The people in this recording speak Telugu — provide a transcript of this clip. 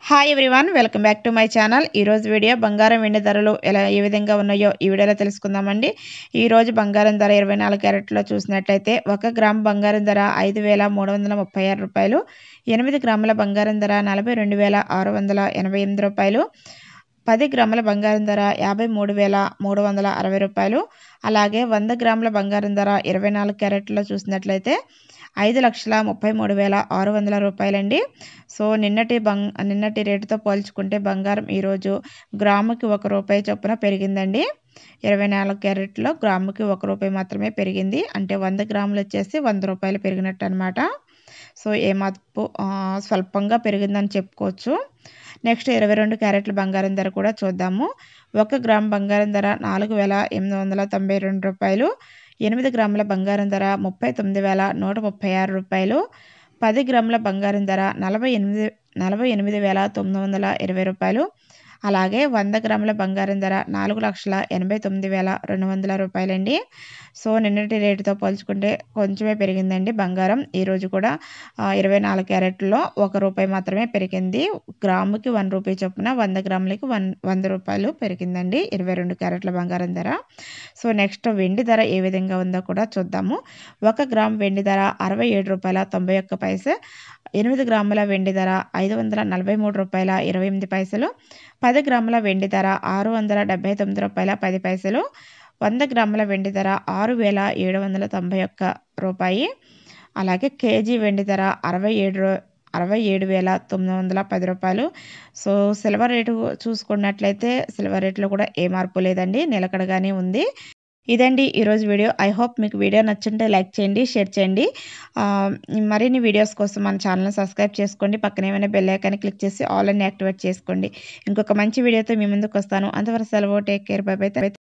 Hi everyone, welcome back to my channel. ఈరోజు వీడియో బంగారం వెండి ధరలు ఏ విధంగా ఉన్నాయో ఈ వీడియోలో తెలుసుకుందామండి. ఈరోజు బంగారం ధర 24 క్యారెట్లో చూసినట్లయితే 1 గ్రామ్ బంగారం ధర 5,336 రూపాయలు, 8 గ్రాముల బంగారం ధర 42,688 రూపాయలు, 10 గ్రాముల బంగారం ధర 53,360 రూపాయలు. అలాగే 100 గ్రాముల బంగారం ధర 24 క్యారెట్లో చూసినట్లయితే 5,33,600 రూపాయలండి. సో నిన్నటి రేటుతో పోల్చుకుంటే బంగారం ఈరోజు గ్రాముకి ₹1 చొప్పున పెరిగిందండి. 24 క్యారెట్లో గ్రాముకి ₹1 మాత్రమే పెరిగింది. అంటే 100 గ్రాములు వచ్చేసి ₹100 పెరిగినట్టు అనమాట. సో ఏమాత్రం స్వల్పంగా పెరిగిందని చెప్పుకోవచ్చు. నెక్స్ట్ 22 క్యారెట్ల బంగారం ధర కూడా చూద్దాము. 1 గ్రామ్ బంగారం ధర 4,892 రూపాయలు, 8 గ్రాముల బంగారం ధర 39,136 రూపాయలు, 10 గ్రాముల బంగారం ధర 48,920 రూపాయలు. అలాగే 100 గ్రాముల బంగారం ధర 4,89,200 రూపాయలండి. సో నిన్నటి రేటుతో పోల్చుకుంటే కొంచెమే పెరిగిందండి బంగారం. ఈరోజు కూడా 24 క్యారెట్లో ₹1 మాత్రమే పెరిగింది. గ్రాముకి ₹1 చొప్పున 100 గ్రాములకి ₹100 పెరిగిందండి 22 క్యారెట్ల బంగారం ధర. సో నెక్స్ట్ వెండి ధర ఏ విధంగా ఉందో కూడా చూద్దాము. 1 గ్రామ్ వెండి ధర ₹67.91, 8 గ్రాముల వెండి ధర ₹543.28, 10 గ్రాముల వెండి ధర ₹679.10, 100 గ్రాముల వెండి ధర ₹6,791 అలాగే కేజీ వెండి ధర 67,910 రూపాయలు. సో సిల్వర్ రేటు చూసుకున్నట్లయితే సిల్వర్ రేట్లో కూడా ఏ మార్పు లేదండి, నిలకడగానే ఉంది. ఇదండి ఈరోజు వీడియో. ఐ హోప్ మీకు వీడియో నచ్చుంటే లైక్ చేయండి, షేర్ చేయండి. మరిన్ని వీడియోస్ కోసం మన ఛానల్ని సబ్స్క్రైబ్ చేసుకోండి. పక్కనే ఏమైనా బెల్ ఐకాన్ని క్లిక్ చేసి ఆల్ అని యాక్టివేట్ చేసుకోండి. ఇంకొక మంచి వీడియోతో మీ ముందుకు వస్తాను. అంతవరకు సెలవు. Take care. Bye by.